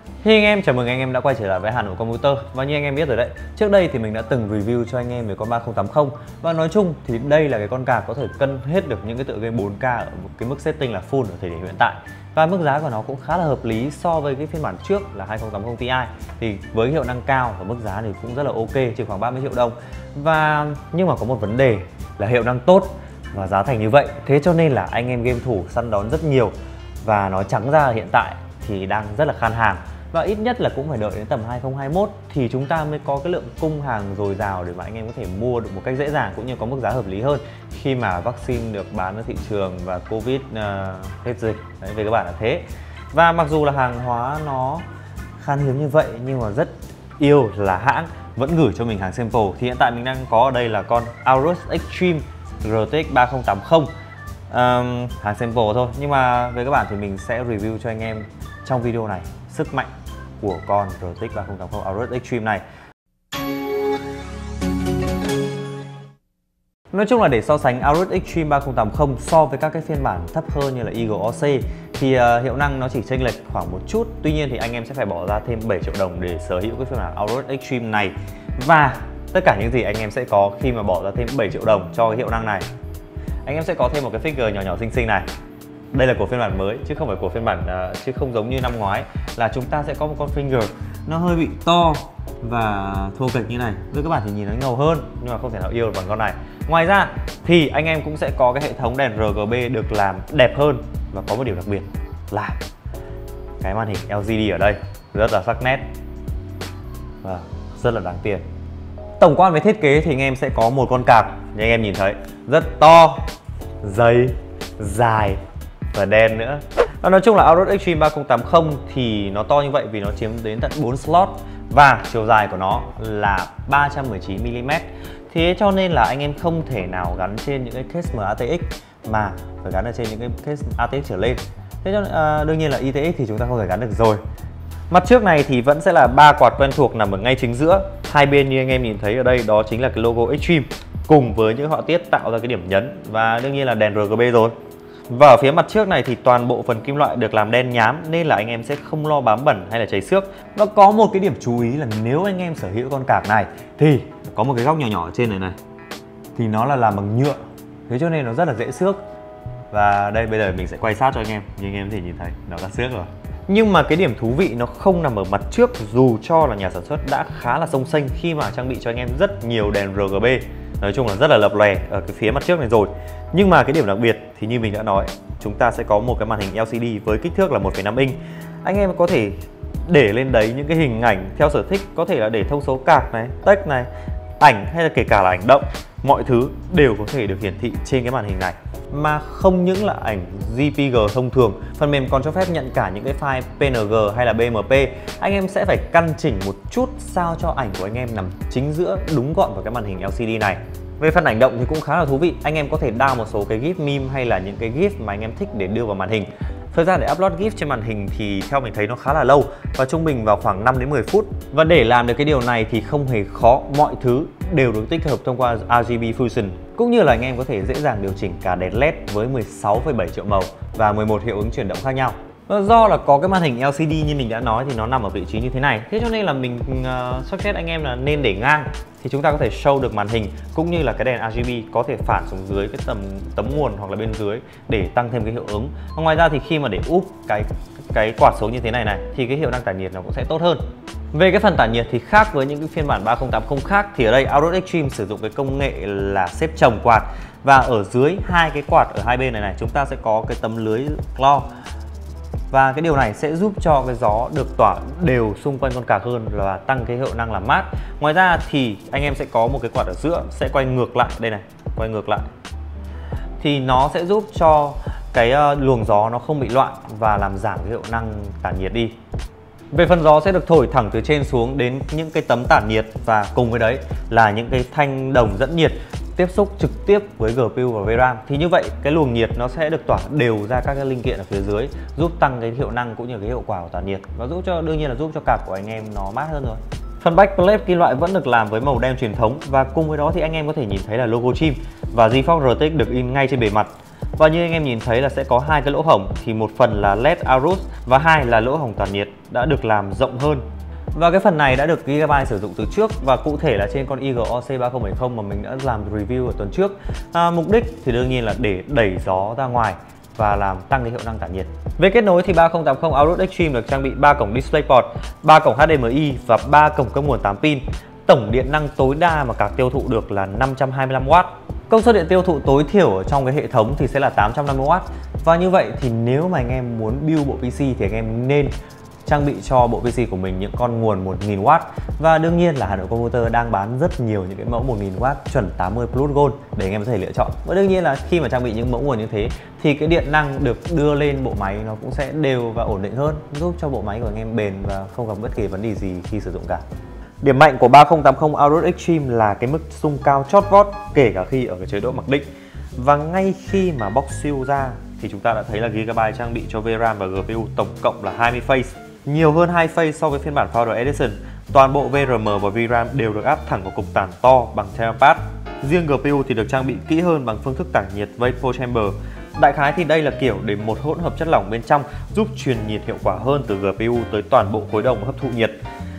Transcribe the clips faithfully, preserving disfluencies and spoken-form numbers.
Hey anh em, chào mừng anh em đã quay trở lại với Hà Nội Computer. Và như anh em biết rồi đấy, trước đây thì mình đã từng review cho anh em về con ba không tám không. Và nói chung thì đây là cái con card có thể cân hết được những cái tựa game bốn K ở một cái mức setting là full ở thời điểm hiện tại. Và mức giá của nó cũng khá là hợp lý so với cái phiên bản trước là hai không tám không Ti. Thì với hiệu năng cao và mức giá thì cũng rất là ok, chỉ khoảng ba mươi triệu đồng. Và nhưng mà có một vấn đề là hiệu năng tốt và giá thành như vậy. Thế cho nên là anh em game thủ săn đón rất nhiều. Và nói trắng ra hiện tại thì đang rất là khan hàng. Và ít nhất là cũng phải đợi đến tầm hai không hai mốt thì chúng ta mới có cái lượng cung hàng dồi dào để mà anh em có thể mua được một cách dễ dàng cũng như có mức giá hợp lý hơn khi mà vaccine được bán ở thị trường và Covid uh, hết dịch. Đấy, về các bạn là thế. Và mặc dù là hàng hóa nó khan hiếm như vậy nhưng mà rất yêu là hãng vẫn gửi cho mình hàng sample. Thì hiện tại mình đang có ở đây là con Aorus Extreme rờ tê ích ba không tám không, um, hàng sample thôi. Nhưng mà về các bạn thì mình sẽ review cho anh em trong video này sức mạnh của con rờ tê ích ba không tám không Aorus Extreme này. Nói chung là để so sánh Aorus Extreme ba không tám không so với các cái phiên bản thấp hơn như là Eagle o xê thì uh, hiệu năng nó chỉ chênh lệch khoảng một chút. Tuy nhiên thì anh em sẽ phải bỏ ra thêm bảy triệu đồng để sở hữu cái phiên bản Aorus Extreme này. Và tất cả những gì anh em sẽ có khi mà bỏ ra thêm bảy triệu đồng cho cái hiệu năng này, anh em sẽ có thêm một cái figure nhỏ nhỏ xinh xinh này. Đây là của phiên bản mới chứ không phải của phiên bản uh, chứ không giống như năm ngoái là chúng ta sẽ có một con finger nó hơi bị to và thô kệch như này. Với các bạn thì nhìn nó ngầu hơn nhưng mà không thể nào yêu được bằng con này. Ngoài ra thì anh em cũng sẽ có cái hệ thống đèn rờ giê bê được làm đẹp hơn và có một điểm đặc biệt là cái màn hình lờ giê đê ở đây rất là sắc nét và rất là đáng tiền. Tổng quan về thiết kế thì anh em sẽ có một con card như anh em nhìn thấy rất to, dày, dài và đen nữa. Và nói chung là Aorus Extreme ba không tám không thì nó to như vậy vì nó chiếm đến tận bốn slot và chiều dài của nó là ba trăm mười chín mi li mét. Thế cho nên là anh em không thể nào gắn trên những cái case em a tê ích mà phải gắn ở trên những cái case a tê ích trở lên. Thế cho à, đương nhiên là i tê ích thì chúng ta không thể gắn được rồi. Mặt trước này thì vẫn sẽ là ba quạt quen thuộc nằm ở ngay chính giữa. Hai bên như anh em nhìn thấy ở đây đó chính là cái logo Extreme cùng với những họa tiết tạo ra cái điểm nhấn và đương nhiên là đèn rờ giê bê rồi. Và ở phía mặt trước này thì toàn bộ phần kim loại được làm đen nhám nên là anh em sẽ không lo bám bẩn hay là cháy xước. Nó có một cái điểm chú ý là nếu anh em sở hữu con card này thì có một cái góc nhỏ nhỏ ở trên này này thì nó là làm bằng nhựa, thế cho nên nó rất là dễ xước. Và đây bây giờ mình sẽ quay sát cho anh em, như anh em có thể nhìn thấy nó đã xước rồi. Nhưng mà cái điểm thú vị nó không nằm ở mặt trước, dù cho là nhà sản xuất đã khá là xông xênh khi mà trang bị cho anh em rất nhiều đèn rờ giê bê. Nói chung là rất là lập lòe ở cái phía mặt trước này rồi. Nhưng mà cái điểm đặc biệt thì như mình đã nói, chúng ta sẽ có một cái màn hình lờ xê đê với kích thước là một phẩy năm inch. Anh em có thể để lên đấy những cái hình ảnh theo sở thích, có thể là để thông số card này, text này, ảnh hay là kể cả là ảnh động. Mọi thứ đều có thể được hiển thị trên cái màn hình này. Mà không những là ảnh giê pê giê thông thường, phần mềm còn cho phép nhận cả những cái file pê en giê hay là bê em pê. Anh em sẽ phải căn chỉnh một chút sao cho ảnh của anh em nằm chính giữa đúng gọn vào cái màn hình lờ xê đê này. Về phần ảnh động thì cũng khá là thú vị. Anh em có thể download một số cái GIF meme hay là những cái GIF mà anh em thích để đưa vào màn hình. Thời gian để upload GIF trên màn hình thì theo mình thấy nó khá là lâu và trung bình vào khoảng năm đến mười phút. Và để làm được cái điều này thì không hề khó, mọi thứ đều được tích hợp thông qua rờ giê bê Fusion. Cũng như là anh em có thể dễ dàng điều chỉnh cả đèn led với mười sáu phẩy bảy triệu màu và mười một hiệu ứng chuyển động khác nhau. Và do là có cái màn hình lờ xê đê như mình đã nói thì nó nằm ở vị trí như thế này. Thế cho nên là mình uh, suggest anh em là nên để ngang thì chúng ta có thể show được màn hình cũng như là cái đèn rờ giê bê có thể phản xuống dưới cái tầm tấm nguồn hoặc là bên dưới để tăng thêm cái hiệu ứng. Và ngoài ra thì khi mà để úp cái cái quạt xuống như thế này này thì cái hiệu năng tản nhiệt nó cũng sẽ tốt hơn. Về cái phần tản nhiệt thì khác với những cái phiên bản ba không tám không khác thì ở đây Aorus Extreme sử dụng cái công nghệ là xếp chồng quạt và ở dưới hai cái quạt ở hai bên này này chúng ta sẽ có cái tấm lưới claw. Và cái điều này sẽ giúp cho cái gió được tỏa đều xung quanh con card hơn và tăng cái hiệu năng làm mát. Ngoài ra thì anh em sẽ có một cái quạt ở giữa sẽ quay ngược lại, đây này, quay ngược lại. Thì nó sẽ giúp cho cái luồng gió nó không bị loạn và làm giảm cái hiệu năng tản nhiệt đi. Về phần gió sẽ được thổi thẳng từ trên xuống đến những cái tấm tản nhiệt và cùng với đấy là những cái thanh đồng dẫn nhiệt tiếp xúc trực tiếp với giê pê u và vê ram. Thì như vậy cái luồng nhiệt nó sẽ được tỏa đều ra các cái linh kiện ở phía dưới, giúp tăng cái hiệu năng cũng như cái hiệu quả của tản nhiệt và giúp cho đương nhiên là giúp cho card của anh em nó mát hơn rồi. Phần backplate kim loại vẫn được làm với màu đen truyền thống và cùng với đó thì anh em có thể nhìn thấy là logo chim và GeForce rờ tê ích được in ngay trên bề mặt. Và như anh em nhìn thấy là sẽ có hai cái lỗ hổng, thì một phần là led Aorus và hai là lỗ hổng tản nhiệt đã được làm rộng hơn. Và cái phần này đã được Gigabyte sử dụng từ trước, và cụ thể là trên con i giê o xê ba không bảy không mà mình đã làm review ở tuần trước. À, mục đích thì đương nhiên là để đẩy gió ra ngoài và làm tăng cái hiệu năng tản nhiệt. Về kết nối thì ba không tám không Aorus Extreme được trang bị ba cổng DisplayPort, ba cổng hát đê em i và ba cổng cấp nguồn tám pin. Tổng điện năng tối đa mà card tiêu thụ được là năm trăm hai mươi lăm oát. Công suất điện tiêu thụ tối thiểu ở trong cái hệ thống thì sẽ là tám trăm năm mươi oát. Và như vậy thì nếu mà anh em muốn build bộ pê xê thì anh em nên trang bị cho bộ pê xê của mình những con nguồn một nghìn oát. Và đương nhiên là Hà Nội Computer đang bán rất nhiều những cái mẫu một nghìn oát chuẩn tám mươi Plus Gold để anh em có thể lựa chọn. Và đương nhiên là khi mà trang bị những mẫu nguồn như thế thì cái điện năng được đưa lên bộ máy nó cũng sẽ đều và ổn định hơn, giúp cho bộ máy của anh em bền và không gặp bất kỳ vấn đề gì khi sử dụng cả. Điểm mạnh của ba không tám không Aorus Extreme là cái mức xung cao chót vót kể cả khi ở cái chế độ mặc định. Và ngay khi mà box siêu ra thì chúng ta đã thấy là Gigabyte trang bị cho vê ram và giê pê u tổng cộng là hai mươi phase, nhiều hơn hai phase so với phiên bản Founder Edition. Toàn bộ vê rờ em và vê ram đều được áp thẳng vào cục tản to bằng ThermalPass. Riêng giê pê u thì được trang bị kỹ hơn bằng phương thức tản nhiệt Vapor Chamber. Đại khái thì đây là kiểu để một hỗn hợp chất lỏng bên trong giúp truyền nhiệt hiệu quả hơn từ giê pê u tới toàn bộ khối đồng hấp thụ nhiệt.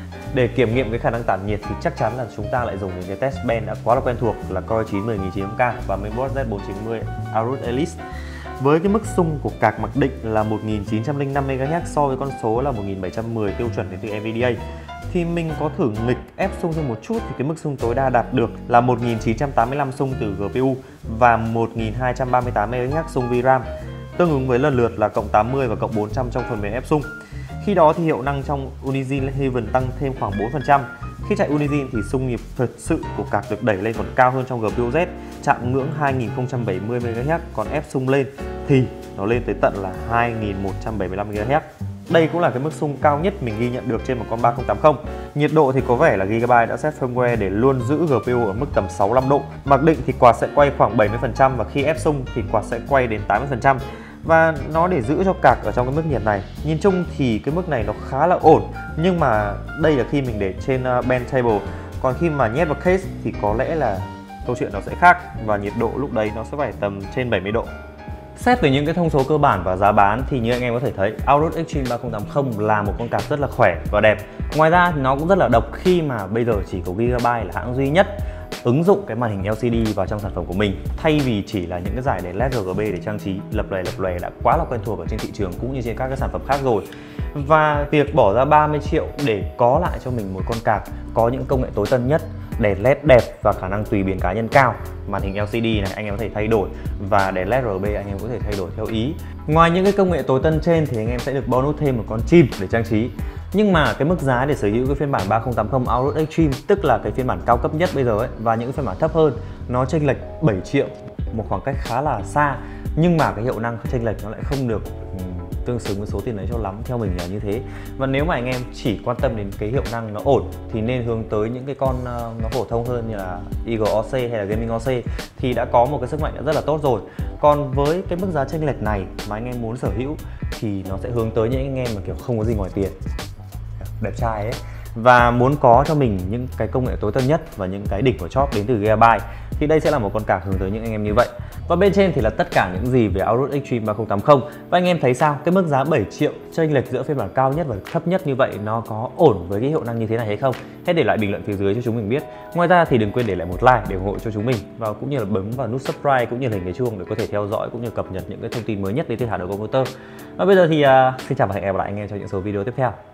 Để kiểm nghiệm cái khả năng tản nhiệt thì chắc chắn là chúng ta lại dùng những cái test bench đã quá là quen thuộc là Core i chín mười nghìn chín trăm K và Mainboard Z bốn chín mươi Aorus Elite. Với cái mức xung của card mặc định là một nghìn chín trăm lẻ năm mê ga héc so với con số là một nghìn bảy trăm mười tiêu chuẩn đến từ NVIDIA, thì mình có thử nghịch ép xung thêm một chút thì cái mức xung tối đa đạt được là một nghìn chín trăm tám mươi lăm xung từ giê pê u và một nghìn hai trăm ba mươi tám mê ga héc xung vê ram, tương ứng với lần lượt là cộng tám mươi và cộng bốn trăm trong phần mềm ép xung. Khi đó thì hiệu năng trong Unigine Heaven tăng thêm khoảng bốn phần trăm. Khi chạy Unigine thì xung nhịp thật sự của card được đẩy lên còn cao hơn trong giê pê u Z, chạm ngưỡng hai nghìn không trăm bảy mươi mê ga héc, còn ép xung lên thì nó lên tới tận là hai nghìn một trăm bảy mươi lăm mê ga héc. Đây cũng là cái mức xung cao nhất mình ghi nhận được trên một con ba không tám không. Nhiệt độ thì có vẻ là Gigabyte đã set firmware để luôn giữ giê pê u ở mức tầm sáu mươi lăm độ. Mặc định thì quạt sẽ quay khoảng bảy mươi phần trăm và khi ép xung thì quạt sẽ quay đến tám mươi phần trăm. Và nó để giữ cho card ở trong cái mức nhiệt này. Nhìn chung thì cái mức này nó khá là ổn, nhưng mà đây là khi mình để trên bench table. Còn khi mà nhét vào case thì có lẽ là câu chuyện nó sẽ khác và nhiệt độ lúc đấy nó sẽ phải tầm trên bảy mươi độ. Xét từ những cái thông số cơ bản và giá bán thì như anh em có thể thấy, Aorus Extreme ba không tám không là một con card rất là khỏe và đẹp. Ngoài ra nó cũng rất là độc khi mà bây giờ chỉ có Gigabyte là hãng duy nhất ứng dụng cái màn hình lờ xê đê vào trong sản phẩm của mình, thay vì chỉ là những cái giải đèn led rờ giê bê để trang trí lập lòe lập lòe đã quá là quen thuộc ở trên thị trường cũng như trên các cái sản phẩm khác rồi. Và việc bỏ ra ba mươi triệu để có lại cho mình một con card có những công nghệ tối tân nhất, đèn led đẹp và khả năng tùy biến cá nhân cao, màn hình lờ xê đê này anh em có thể thay đổi và đèn led rờ giê bê anh em có thể thay đổi theo ý. Ngoài những cái công nghệ tối tân trên thì anh em sẽ được bonus thêm một con chim để trang trí. Nhưng mà cái mức giá để sở hữu cái phiên bản ba không tám không Aorus Extreme, tức là cái phiên bản cao cấp nhất bây giờ ấy, và những phiên bản thấp hơn, nó chênh lệch bảy triệu, một khoảng cách khá là xa. Nhưng mà cái hiệu năng chênh lệch nó lại không được um, tương xứng với số tiền đấy cho lắm, theo mình là như thế. Và nếu mà anh em chỉ quan tâm đến cái hiệu năng nó ổn thì nên hướng tới những cái con uh, nó phổ thông hơn như là i giê o xê hay là Gaming o xê thì đã có một cái sức mạnh đã rất là tốt rồi. Còn với cái mức giá chênh lệch này mà anh em muốn sở hữu thì nó sẽ hướng tới những anh em mà kiểu không có gì ngoài tiền, đẹp trai ấy, và muốn có cho mình những cái công nghệ tối tân nhất và những cái đỉnh của chóp đến từ Gigabyte, thì đây sẽ là một con card hướng tới những anh em như vậy. Và bên trên thì là tất cả những gì về Aorus Extreme ba không tám không. Và anh em thấy sao? Cái mức giá bảy triệu chênh lệch giữa phiên bản cao nhất và thấp nhất như vậy nó có ổn với cái hiệu năng như thế này hay không? Hãy để lại bình luận phía dưới cho chúng mình biết. Ngoài ra thì đừng quên để lại một like để ủng hộ cho chúng mình, và cũng như là bấm vào nút subscribe cũng như là hình cái chuông để có thể theo dõi cũng như cập nhật những cái thông tin mới nhất đến từ Hà Nội Computer. Và bây giờ thì uh, xin chào và hẹn gặp lại anh em trong những số video tiếp theo.